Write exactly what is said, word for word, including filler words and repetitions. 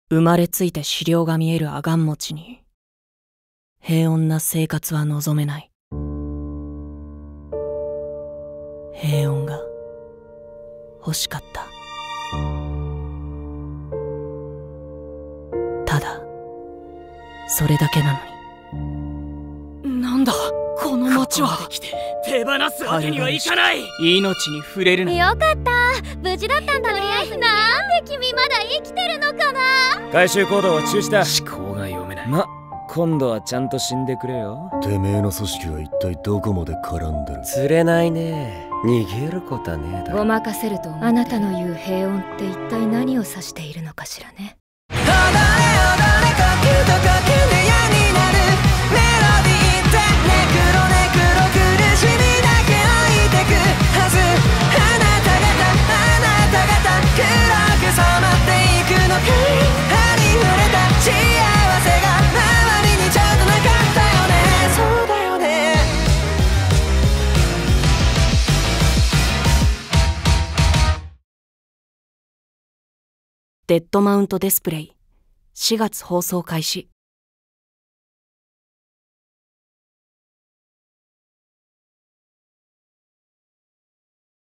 生まれついて資料が見えるアガン持ちに平穏な生活は望めない。平穏が欲しかった。ただそれだけなのに。なんだこの町は。ここまで来て手放すわけにはいかない。命に触れるな。 よかった、無事だったんだね。なんで君まだ生きてるのかな。 回収行動は中止だ。 思考が読めない。 ま、今度はちゃんと死んでくれよ。 てめえの組織は一体どこまで絡んでる。 釣れないね。逃げることはねえだろ。 ごまかせると思って。あなたの言う平穏って一体何を指しているのかしらね。 デッドマウントデスプレイしがつ放送開始。